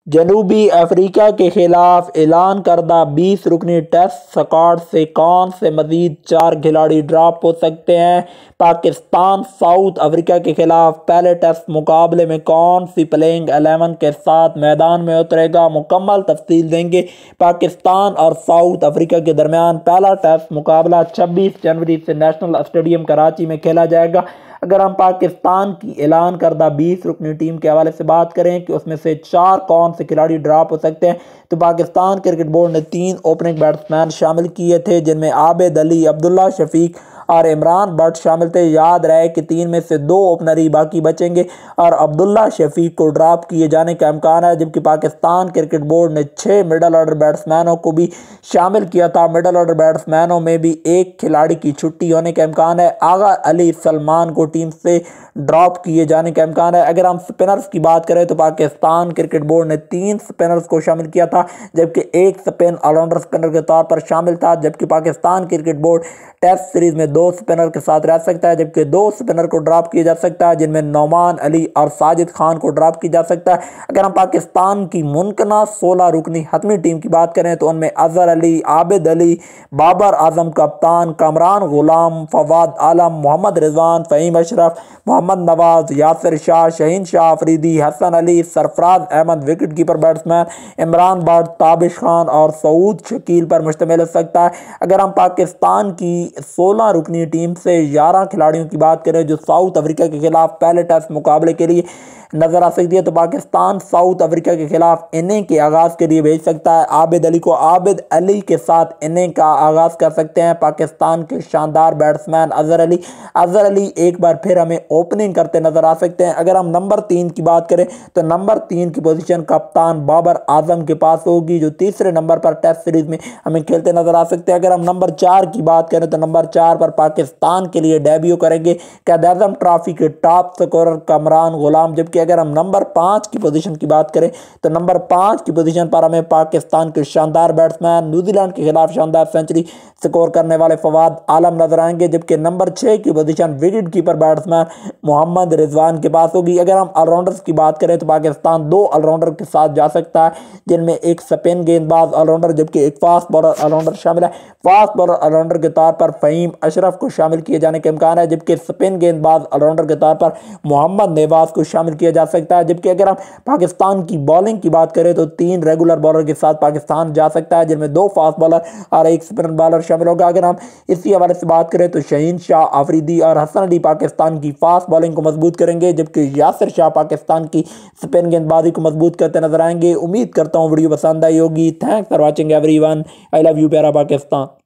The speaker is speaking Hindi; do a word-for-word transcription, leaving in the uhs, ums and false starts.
जनूबी अफ्रीका के खिलाफ ऐलान करदा बीस रुकनी टेस्ट स्क्वाड से कौन से मजीद चार खिलाड़ी ड्रॉप हो सकते हैं। पाकिस्तान साउथ अफ्रीका के खिलाफ पहले टेस्ट मुकाबले में कौन सी प्लेइंग एलेवन के साथ मैदान में उतरेगा, मुकम्मल तफसील देंगे। पाकिस्तान और साउथ अफ्रीका के दरमियान पहला टेस्ट मुकाबला छब्बीस जनवरी से नेशनल स्टेडियम कराची में खेला जाएगा। अगर हम पाकिस्तान की ऐलान करदा बीस रुकनी टीम के हवाले से बात करें कि उसमें से चार कौन से खिलाड़ी ड्रॉप हो सकते हैं, तो पाकिस्तान क्रिकेट बोर्ड ने तीन ओपनिंग बैट्समैन शामिल किए थे, जिनमें आबिद अली, अब्दुल्ला शफीक और इमरान भट्ट शामिल थे। याद रहे कि तीन में से दो ओपनर ही बाकी बचेंगे और अब्दुल्ला शफीक को ड्रॉप किए जाने का इम्कान है। जबकि पाकिस्तान क्रिकेट बोर्ड ने छः मिडल ऑर्डर बैट्समैनों को भी शामिल किया था। मिडल ऑर्डर बैट्समैनों में भी एक खिलाड़ी की छुट्टी होने का इम्कान है। आगा अली सलमान को टीम से ड्रॉप किए जाने का इम्कान है। अगर हम स्पिनर्स की बात करें तो पाकिस्तान क्रिकेट बोर्ड ने तीन स्पिनर्स को शामिल किया था, जबकि एक स्पिन ऑलराउंडर स्पिनर के तौर पर शामिल था। जबकि Pakistan cricket board test series में दो स्पिनर के साथ रह सकता है, जबकि दो स्पिनर को ड्रॉप किया जा सकता है, जिनमें नौमान अली और साजिद खान को ड्रॉप किया जा सकता है। अगर हम पाकिस्तान की मुमकिना सोलह रुकनी हतमी टीम की बात करें तो उनमें अजहर अली, आबिद अली, बाबर आजम कप्तान, Kamran Ghulam, Fawad Alam, Mohammad Rizwan, Faheem Ashraf, Mohammad Nawaz, Yasir Shah, Shaheen Shah Afridi, Hasan Ali, Sarfaraz Ahmed wicket keeper batsman, Imran Butt, Tabish Khan और सऊद शकील पर मुश्तमिल हो सकता है। अगर हम पाकिस्तान की सोलह रुकनी टीम से ग्यारह खिलाड़ियों की बात करें जो साउथ अफ्रीका के खिलाफ पहले टेस्ट मुकाबले के लिए नजर आ सकती है, तो पाकिस्तान साउथ अफ्रीका के खिलाफ इनिंग के आगाज के लिए भेज सकता है आबिद अली को। आबिद अली के साथ इनिंग का आगाज कर सकते हैं पाकिस्तान के शानदार बैट्समैन अजहर अली। अजहर अली एक बार फिर हमें ओपनिंग करते नजर आ सकते हैं। अगर हम नंबर तीन की बात करें तो नंबर तीन की पोजीशन कप्तान बाबर आजम के पास होगी, जो तीसरे नंबर पर टेस्ट सीरीज में हमें खेलते नजर आ सकते हैं। अगर हम नंबर चार की बात करें तो नंबर चार पर पाकिस्तान के लिए डेब्यू करेंगे कैद-ए-आज़म ट्रॉफी के टॉप स्कोरर कमरान गुलाम। जबकि अगर हम नंबर पाँच की पोजीशन की बात करें तो नंबर पाँच की पोजीशन पर हमें पाकिस्तान के शानदार बैट्समैन न्यूजीलैंड के खिलाफ शानदार सेंचुरी स्कोर करने वाले फवाद आलम नजर आएंगे। जबकि नंबर छः की position wicket keeper batsman Mohammad Rizwan के पास होगी। अगर हम ऑलराउंडर्स की बात करें तो पाकिस्तान दो ऑलराउंडर के साथ जा सकता है, जिनमें एक स्पिन गेंदबाज ऑलराउंडर जबकि एक फास्ट बॉलर ऑलराउंडर शामिल है। फास्ट बॉलर ऑलराउंडर के तौर पर फ़हीम अशरफ को शामिल किए जाने का इम्कान है, जबकि स्पिन गेंदबाज ऑलराउंडर के तौर पर मोहम्मद नवाज को शामिल किया जा सकता है। जबकि अगर हम पाकिस्तान की बॉलिंग की बात करें तो तीन रेगुलर बॉलर के साथ पाकिस्तान जा सकता है, जिनमें दो फास्ट बॉलर और एक स्पिन बॉलर शामिल होगा। अगर हम इसी हवाले से बात करें तो शहीन शाह अफरीदी और हसन अली पाकिस्तान की फास्ट बॉलिंग को मजबूत करेंगे, जबकि यासिर शाह पाकिस्तान की स्पिन गेंदबाजी को मजबूत करते नजर आएंगे। उम्मीद करता हूँ वीडियो पसंद आई होगी। Thanks for watching everyone. I love you प्यारा पाकिस्तान।